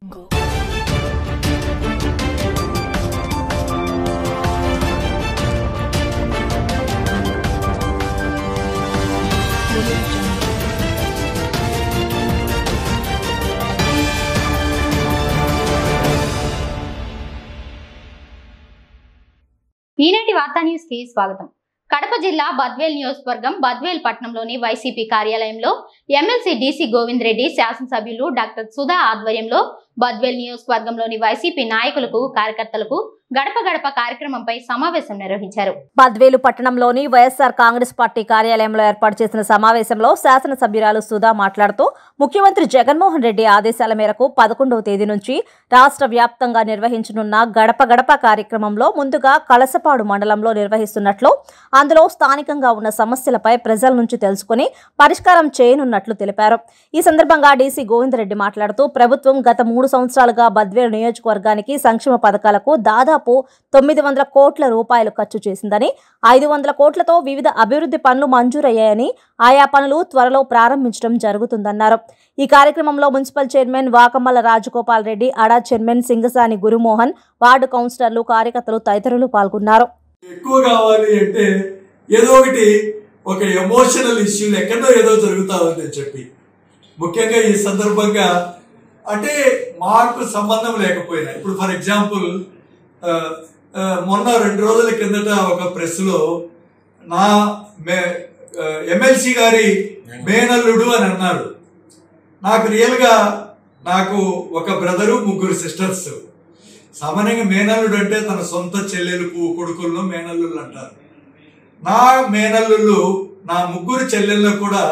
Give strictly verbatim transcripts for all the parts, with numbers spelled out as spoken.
ఈనాటి వార్తా న్యూస్ కి స్వాగతం. కడప జిల్లా బద్వేల్ నియోజకవర్గం బద్వేల్ పట్టణంలోని వైసీపీ కార్యాలయంలో ఎమ్మెల్సీ డీసీ గోవింద్ రెడ్డి, శాసనసభ్యులు డాక్టర్ సుధా ఆధ్వర్యంలో బద్వేల్ నియోజకవర్గంలోని వైసీపీ నాయకులకు, కార్యకర్తలకు గడప గడప కార్యక్రమంపై సమావేశం నిర్వహించారు. బద్వేలు పట్టణంలోని వైఎస్ఆర్ కాంగ్రెస్ పార్టీ కార్యాలయంలో ఏర్పాటు చేసిన సమావేశంలో శాసనసభ్యురాలు సుధా మాట్లాడుతూ, ముఖ్యమంత్రి జగన్మోహన్ రెడ్డి ఆదేశాల మేరకు పదకొండవ తేదీ నుంచి రాష్ట్ర వ్యాప్తంగా నిర్వహించనున్న గడప గడప కార్యక్రమంలో ముందుగా కలసపాడు మండలంలో నిర్వహిస్తున్నట్లు, అందులో స్థానికంగా ఉన్న సమస్యలపై ప్రజల నుంచి తెలుసుకుని పరిష్కారం చేయనున్నట్లు తెలిపారు. ఈ సందర్భంగా డీసీ గోవిందరెడ్డి మాట్లాడుతూ, ప్రభుత్వం గత మూడు సంవత్సరాలుగా బద్వేలు నియోజకవర్గానికి సంక్షేమ పథకాలకు దాదాపు తొమ్మిది వందల కోట్ల రూపాయలు ఖర్చు చేసిందని, ఐదు వందల కోట్లతో వివిధ అభివృద్ధి పనులు మంజూరయ్యాయని, ఆయా పనులు త్వరలో ప్రారంభించడం జరుగుతుందన్నారు. ఈ కార్యక్రమంలో మున్సిపల్ చైర్మన్ వాకమల్ల రాజగోపాల్ రెడ్డి, అడా చైర్మన్ సింగసాని గురుమోహన్, వార్డు కౌన్సిలర్లు, కార్యకర్తలు తదితరులు పాల్గొన్నారు. ఎక్కువ కావాలి అంటే ఏదో ఒకటి ఒక ఎమోషనల్ ఇష్యూలు ఎక్కడో ఏదో జరుగుతా ఉందని చెప్పి, ముఖ్యంగా ఈ సందర్భంగా అంటే మాకు సంబంధం లేకపోయినా, ఇప్పుడు ఫర్ ఎగ్జాంపుల్ మొన్న రెండు రోజుల కిందట ఒక ప్రెస్ లో నా ఎమ్మెల్సీ గారి మేనల్లుడు అని అన్నారు. నాకు రియల్ గా నాకు ఒక బ్రదరు, ముగ్గురు సిస్టర్స్. సామాన్యంగా మేనల్లుడు అంటే తన సొంత చెల్లెలు కొడుకులను మేనల్లుళ్ళు అంటారు. నా మేనల్లుళ్ళు, నా ముగ్గురు చెల్లెళ్ళు కూడా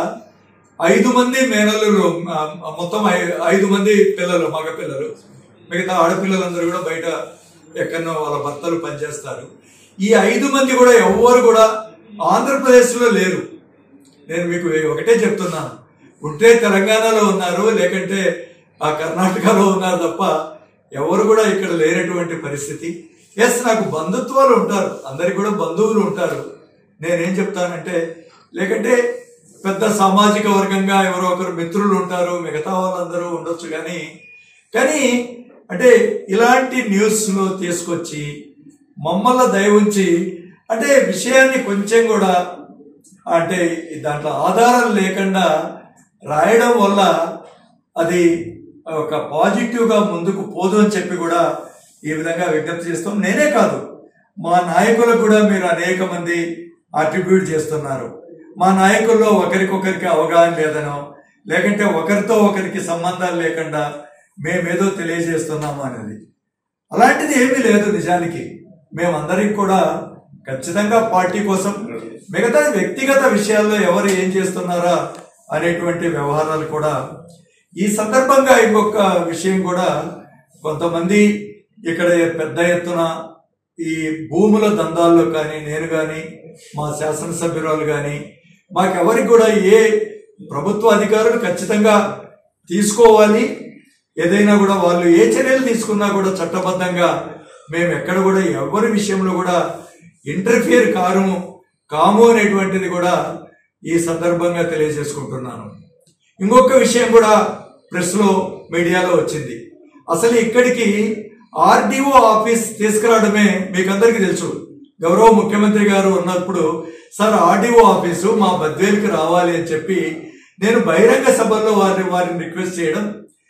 ఐదు మంది మేనల్లుళ్ళు, మొత్తం ఐదు మంది పిల్లలు, మగ పిల్లలు. మిగతా ఆడపిల్లలందరూ కూడా బయట ఎక్కడో వాళ్ళ భర్తలు పనిచేస్తారు. ఈ ఐదు మంది కూడా ఎవ్వరు కూడా ఆంధ్రప్రదేశ్లో లేరు. నేను మీకు ఒకటే చెప్తున్నాను, ఉంటే తెలంగాణలో ఉన్నారు, లేకంటే ఆ కర్ణాటకలో ఉన్నారు తప్ప ఎవరు కూడా ఇక్కడ లేనటువంటి పరిస్థితి. ఎస్, నాకు బంధుత్వాలు ఉంటారు, అందరికి కూడా బంధువులు ఉంటారు. నేనేం చెప్తానంటే, లేకంటే పెద్ద సామాజిక వర్గంగా ఎవరో ఒకరు మిత్రులు ఉంటారు, మిగతా వాళ్ళందరూ ఉండొచ్చు. కానీ కానీ అంటే ఇలాంటి న్యూస్లో తీసుకొచ్చి మమ్మల్ని దయ ఉంచి అంటే విషయాన్ని కొంచెం కూడా అంటే దాంట్లో ఆధారం లేకుండా రాయడం వల్ల అది ఒక పాజిటివ్గా ముందుకు పోదు అని చెప్పి కూడా ఈ విధంగా విజ్ఞప్తి చేస్తాం. నేనే కాదు, మా నాయకులకు కూడా మీరు అనేక మంది అట్రిబ్యూట్ చేస్తున్నారు. మా నాయకుల్లో ఒకరికొకరికి అవగాహన లేదనో, లేకంటే ఒకరితో ఒకరికి సంబంధాలు లేకుండా మేమేదో తెలియజేస్తున్నాము అనేది, అలాంటిది ఏమీ లేదు. నిజానికి మేమందరికి కూడా ఖచ్చితంగా పార్టీ కోసం, మిగతా వ్యక్తిగత విషయాల్లో ఎవరు ఏం చేస్తున్నారా అనేటువంటి వ్యవహారాలు కూడా. ఈ సందర్భంగా ఇంకొక విషయం కూడా, కొంతమంది ఇక్కడ పెద్ద ఎత్తున ఈ భూముల దందాల్లో కానీ, నేను కానీ మా శాసనసభ్యురాలు కానీ, మాకెవరికి కూడా ఏ ప్రభుత్వ అధికారులు ఖచ్చితంగా తీసుకోవాలి, ఏదైనా కూడా వాళ్ళు ఏ చర్యలు తీసుకున్నా కూడా చట్టబద్ధంగా మేము ఎక్కడ కూడా ఎవరి విషయంలో కూడా ఇంటర్ఫియర్ కారు కాము అనేటువంటిది కూడా ఈ సందర్భంగా తెలియజేసుకుంటున్నాను. ఇంకొక విషయం కూడా ప్రెస్లో, మీడియాలో వచ్చింది. అసలు ఇక్కడికి ఆర్డీఓ ఆఫీస్ తీసుకురావడమే మీకు అందరికీ తెలుసు. గౌరవ ముఖ్యమంత్రి గారు ఉన్నప్పుడు, సార్ ఆర్డీఓ ఆఫీసు మా బద్వేలుకి రావాలి అని చెప్పి నేను బహిరంగ సభల్లో వారిని వారిని రిక్వెస్ట్ చేయడం,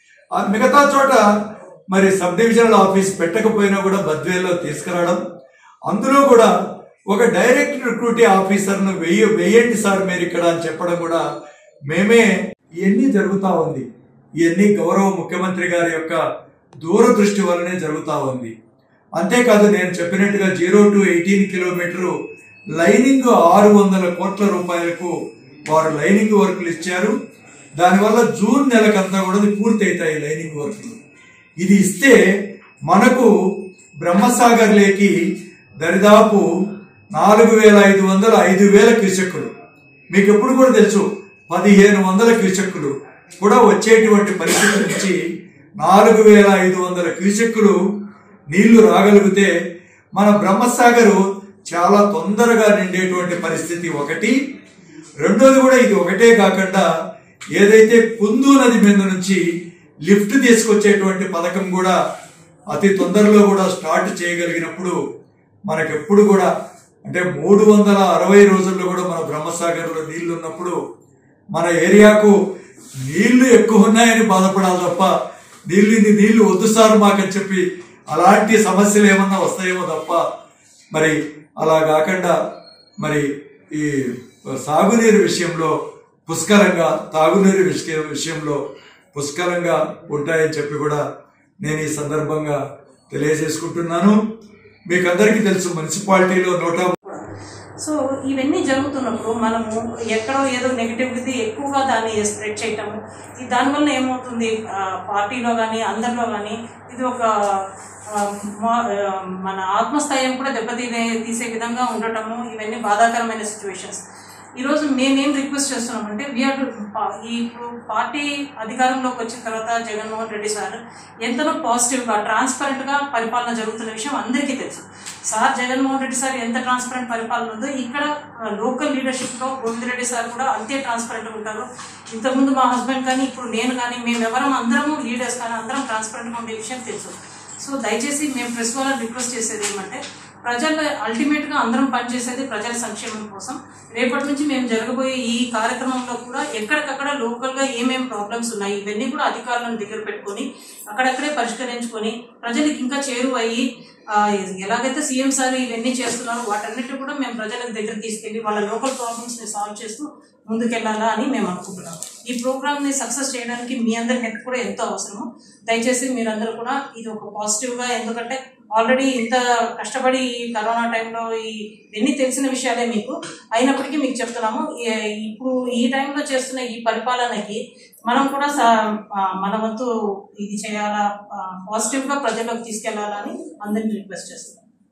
మిగతా చోట మరి సబ్ డివిజనల్ ఆఫీస్ పెట్టకపోయినా కూడా బద్వేల్లో తీసుకురావడం, అందులో కూడా ఒక డైరెక్ట్ రిక్రూటీ ఆఫీసర్ను వెయ్యి వెయ్యండి సార్ మీరు ఇక్కడ అని చెప్పడం కూడా మేమే. ఇవన్నీ జరుగుతూ ఉంది. ఇవన్నీ గౌరవ ముఖ్యమంత్రి గారి యొక్క దూరదృష్టి వల్లనే జరుగుతూ ఉంది. అంతేకాదు, నేను చెప్పినట్టుగా zero to eighteen kilometre lining ఆరు వందల కోట్ల రూపాయలకు వారు లైనింగ్ వర్కులు ఇచ్చారు. దానివల్ల జూన్ నెలకంతా కూడా పూర్తి అవుతాయి లైనింగ్ వర్కులు. ఇది ఇస్తే మనకు బ్రహ్మసాగర్ లేకి దరిదాపు నాలుగు వేల ఐదు వందల ఐదు వేల క్యూసెక్కులు, మీకు ఎప్పుడు కూడా తెలుసు పదిహేను వందల క్యూసెక్కులు కూడా వచ్చేటువంటి పరిస్థితి నుంచి నాలుగు వేల ఐదు వందల క్యూసెక్కులు నీళ్లు రాగలిగితే మన బ్రహ్మసాగరు చాలా తొందరగా నిండేటువంటి పరిస్థితి ఒకటి. రెండోది కూడా ఇది ఒకటే కాకుండా ఏదైతే కుందు నది మీద నుంచి లిఫ్ట్ తీసుకొచ్చేటువంటి పథకం కూడా అతి తొందరలో కూడా స్టార్ట్ చేయగలిగినప్పుడు మనకెప్పుడు కూడా అంటే మూడు వందల అరవై రోజుల్లో కూడా మన బ్రహ్మసాగర్లో నీళ్లు ఉన్నప్పుడు మన ఏరియాకు నీళ్లు ఎక్కువ ఉన్నాయని బాధపడాలి తప్ప నీళ్ళు ఇది నీళ్లు వద్దు సార్ మాకని చెప్పి అలాంటి సమస్యలు ఏమన్నా వస్తాయేమో తప్ప మరి అలా కాకుండా మరి ఈ సాగునీరు విషయంలో పుష్కలంగా తాగునీరు విషయ విషయంలో పుష్కలంగా ఉంటాయని చెప్పి కూడా నేను ఈ సందర్భంగా తెలియజేసుకుంటున్నాను. మీకు అందరికీ తెలుసు మున్సిపాలిటీలో నూట సో ఇవన్నీ జరుగుతున్నప్పుడు మనము ఎక్కడో ఏదో నెగిటివిటీ ఎక్కువగా దాన్ని స్ప్రెడ్ చేయటము దానివల్ల ఏమవుతుంది పార్టీలో కానీ అందరిలో కానీ ఇది ఒక మన ఆత్మస్థైర్యం కూడా దెబ్బతీనే తీసే విధంగా ఉండటము ఇవన్నీ బాధాకరమైన సిచ్యువేషన్స్. ఈరోజు మేమేం రిక్వెస్ట్ చేస్తున్నామంటే వీఆర్ ఈ పార్టీ అధికారంలోకి వచ్చిన తర్వాత జగన్మోహన్ రెడ్డి సార్ ఎంతనో పాజిటివ్గా ట్రాన్స్పరెంట్గా పరిపాలన జరుగుతున్న విషయం అందరికీ తెలుసు. సార్ జగన్మోహన్ రెడ్డి సార్ ఎంత ట్రాన్స్పరెంట్ పరిపాలన ఉందో ఇక్కడ లోకల్ లీడర్షిప్లో గోవిందరెడ్డి సార్ కూడా అంతే ట్రాన్స్పరెంట్గా ఉంటారు. ఇంతకుముందు మా హస్బెండ్ కానీ ఇప్పుడు నేను కానీ మేము ఎవరం అందరము లీడర్స్ కానీ అందరం ట్రాన్స్పరెంట్గా ఉండే విషయం తెలుసు. సో దయచేసి మేము ప్రెస్ వాళ్ళని రిక్వెస్ట్ చేసేది ఏమంటే ప్రజలు అల్టిమేట్గా అందరం పనిచేసేది ప్రజల సంక్షేమం కోసం. రేపటి నుంచి మేము జరగబోయే ఈ కార్యక్రమంలో కూడా ఎక్కడికక్కడ లోకల్గా ఏమేమి ప్రాబ్లమ్స్ ఉన్నాయి ఇవన్నీ కూడా అధికారులను దగ్గర పెట్టుకొని అక్కడక్కడే పరిష్కరించుకొని ప్రజలకు ఇంకా చేరువయ్యి ఎలాగైతే సీఎం సార్ ఇవన్నీ చేస్తున్నారో వాటన్నిటి కూడా మేము ప్రజల దగ్గర తీసుకెళ్ళి వాళ్ళ లోకల్ ప్రాబ్లమ్స్ని సాల్వ్ చేస్తూ ముందుకెళ్లాలా అని మేము అనుకుంటున్నాం. ఈ ప్రోగ్రామ్ని సక్సెస్ చేయడానికి మీ అందరి హెల్ప్ కూడా ఎంతో అవసరము. దయచేసి మీరందరూ కూడా ఇది ఒక పాజిటివ్గా, ఎందుకంటే ఆల్రెడీ ఇంత కష్టపడి కరోనా టైంలో ఇవన్నీ తెలిసిన విషయాలే మీకు అయినప్పటికీ మీకు చెప్తున్నాము. ఇప్పుడు ఈ టైంలో చేస్తున్న ఈ పరిపాలనకి మనం కూడా మన వంతు ఇది చేయాలా, పాజిటివ్గా ప్రజల్లోకి తీసుకెళ్లాలని అందరినీ రిక్వెస్ట్ చేస్తున్నాం.